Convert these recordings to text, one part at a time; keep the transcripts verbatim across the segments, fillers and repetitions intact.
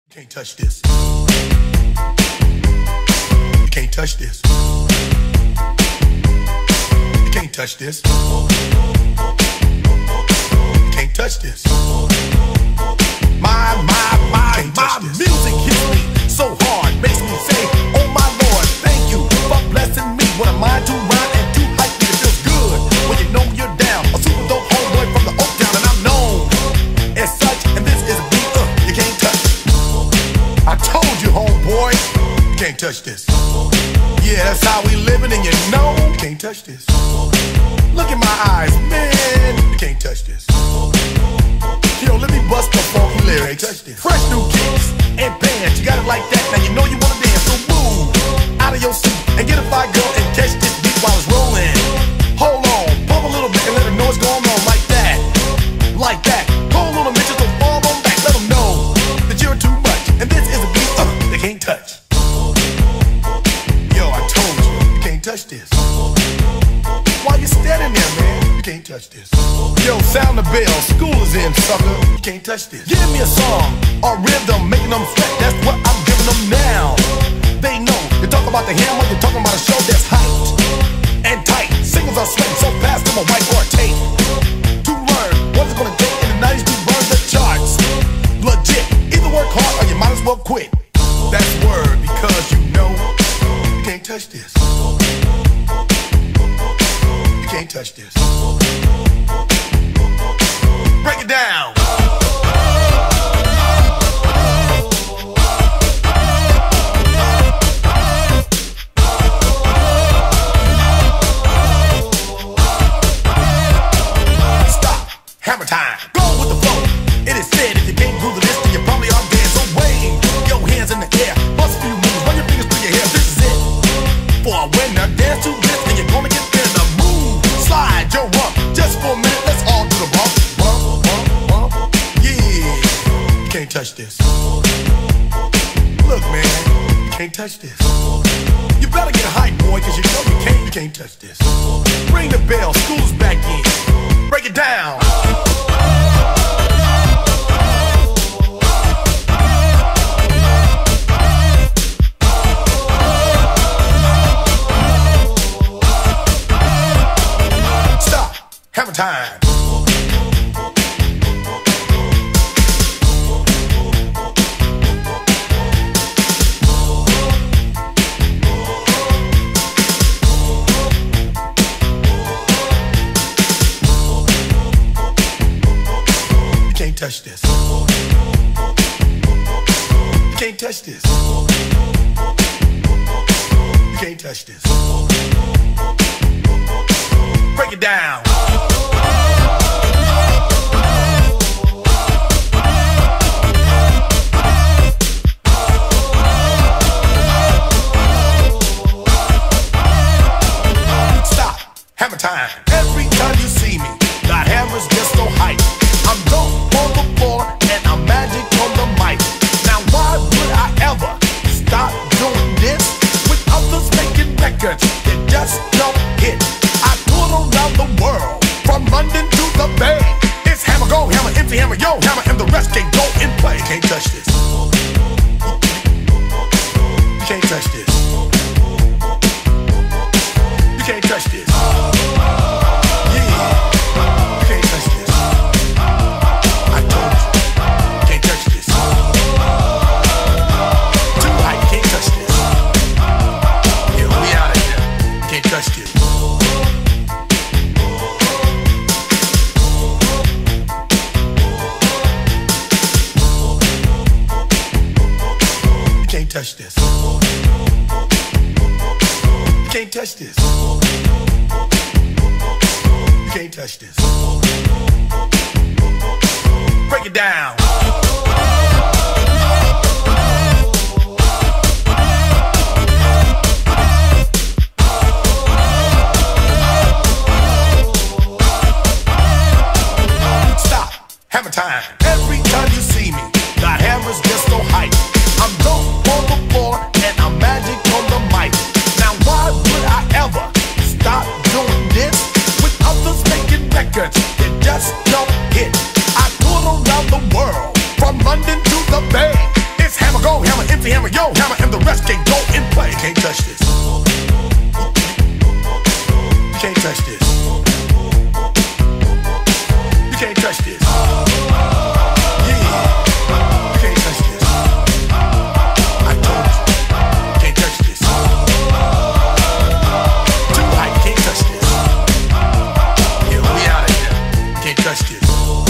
You can't touch this. You can't touch this. You can't touch this. You can't touch this. My, my, my, my music hits me so hard, makes me say, oh my Lord, thank you for blessing me. What a mind to rhyme and to hype me, it feels good when you know you're down. A super dope homeboy from the Oak Town, and I'm known as such. And this is a beat uh, you can't touch. I told you, homeboy, you can't touch this. Yeah, that's how we living, and you know you can't touch this. Look in my eyes, man, you can't touch this. Yo, let me bust the funky lyrics. Fresh new kicks and bands, you got it like that. Now you know you wanna dance, so move out of your seat and get a fire girl and catch this beat while it's rolling. Hold on, pump a little bit and let them know what's going on, like that, like that. Call little bitches to fall on back, let them know that you're too much, and this is a beat uh, they can't touch. Yo, I told you, you can't touch this. Why you standing there, man? You can't touch this. Yo, sound the bell, school is in, sucker. You can't touch this. Give me a song, a rhythm, making them sweat. That's what I'm giving them now. They know, you talk about the hammer, you're talking about a show that's hyped and tight. Singles are sweating so fast, I'm a white or a tape. To learn what it's gonna take in the nineties to burn the charts. Legit, either work hard or you might as well quit. That's word, because you know you can't touch this. You can't touch this. Break it down. Stop. Hammer time. Go with the flow. It is said if you can't groove to this, then you probably are dead. So wave your hands in the air. Bust a few moves. Run your fingers through your hair. This is it. For a winner, dance to this, and you're gonna get there. The move. Slide your rump. Just for a minute, let's all do the bump. Bump, bump, bump. Yeah. You can't touch this. Look, man, you can't touch this. You better get hype, boy, cause you know you can't, you can't touch this. Ring the bell, school's back in. Break it down. Stop. Hammer time. Touch this. You can't touch this. You can't touch this. Break it down. Stop. Hammer time. Every time you see me, the hammer's just so hype. I'm dope on the floor and I'm magic on the mic. Now why would I ever stop doing this? With others making records that just don't hit. I tour around the world, from London to the Bay. It's hammer, go hammer, empty hammer, yo hammer, and the rest can go and play. You can't touch this. You can't touch this. You can't touch this. Touch this. You can't touch this. You can't touch this. Break it down. Stop. Hammer time. Every time you see me, the hammer's just so hype. I'm dope on the floor and I'm magic on the mic. Now why would I ever stop doing this? With others making records that just don't hit. I tour around the world. Yo, Hammer and the rest can't go and play. You can't touch this. You can't touch this. You can't touch this. Yeah, you can't touch this. I told you, you can't touch this. Too high, you can't touch this. Yeah, we out of here. You can't touch this.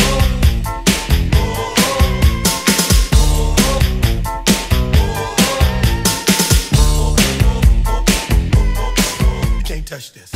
Touch this.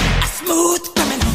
Smooth criminal.